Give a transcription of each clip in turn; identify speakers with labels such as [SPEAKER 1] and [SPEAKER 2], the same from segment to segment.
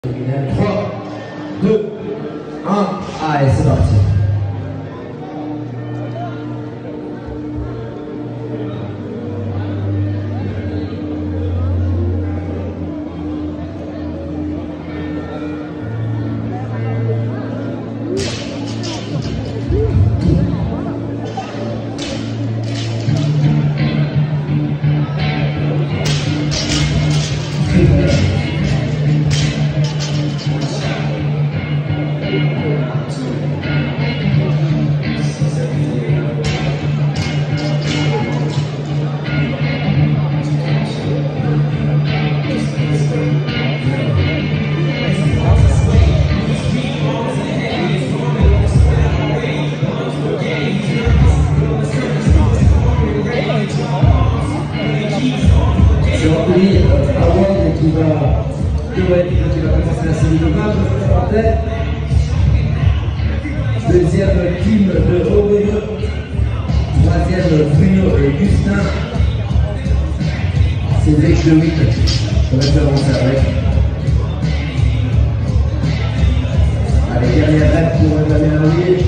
[SPEAKER 1] 3, 2, 1, allez, c'est parti. Qui va commencer la série de matchs en tête. Deuxième, Kim de Auvergne. Troisième, Bruno et Gustin. Cédric de 8. On va faire avancer avec. Allez, dernière rêve pour Damien Rouillet.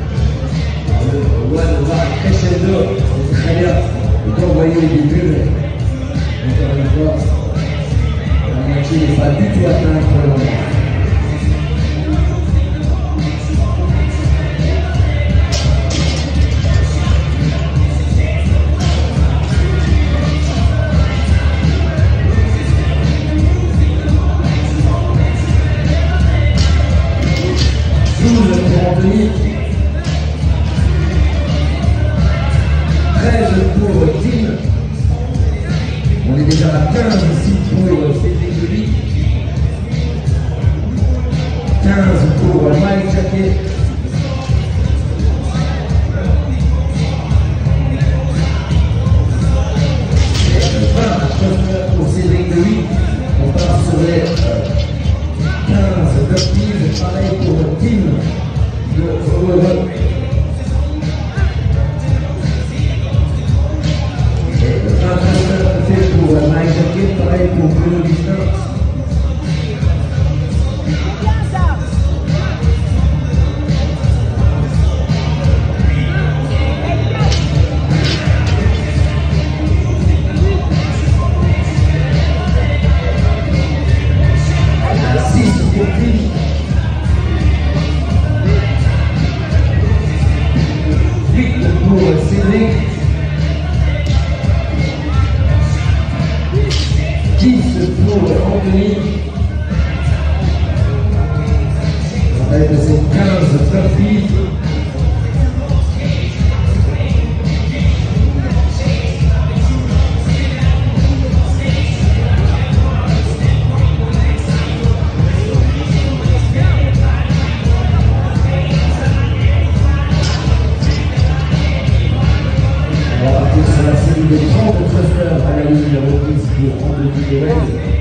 [SPEAKER 1] Le One va crescendo. C'est très bien. On peut envoyer au début, mais encore une fois. Il n'est pas du tout atteint pour le moment. Pour Anthony. 13 pour Tim. On est déjà à 15 ici pour Cédric Delis. 15 pour Mike Jacquet. 20 pour Cédric Delis. On part sur les 15 d'Optive. Pareil pour Tim de Europe. Et 29 pour Mike Jacquet. Pareil pour Bruno Gustin. Cédric, 10 pour Anthony, avec ses 15 sorties. De 30 heures à la ligne numéro 10 pour Anthony Lorel.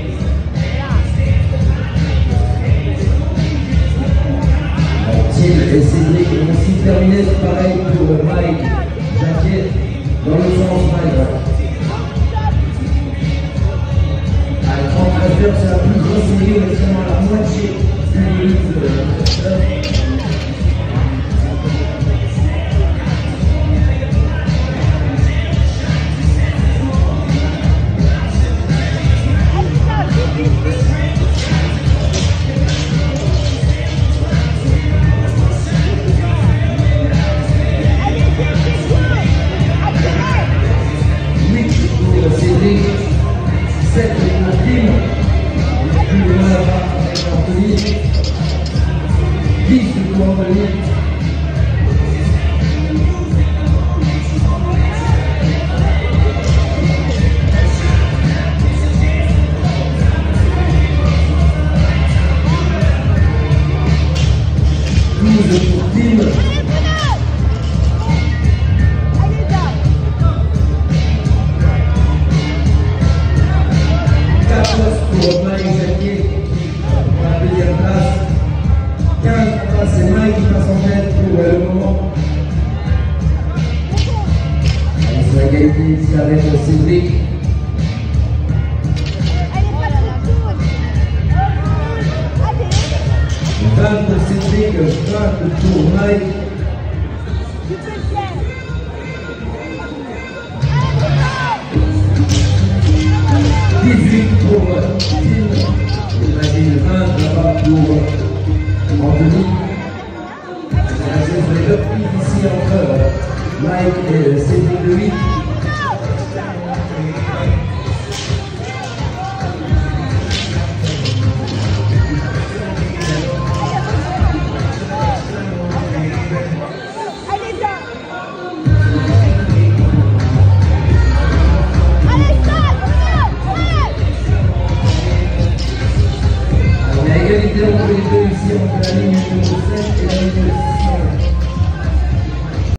[SPEAKER 1] Tim et Cédric ont aussi terminé, pareil pour Mike Jacquet, dans le sens Mike. À 39 heures, c'est la plus grosse série, mais seulement la moitié du limite de la Cédric, 7 pour Tim, plus loin là-bas avec Anthony, 10 pour Anthony, 12 pour Tim, 14 pour Mike Jacquet pour la deuxième place. 15 c'est Mike qui passe en tête. que chaque tournée pour 10, imagine 20 là-bas pour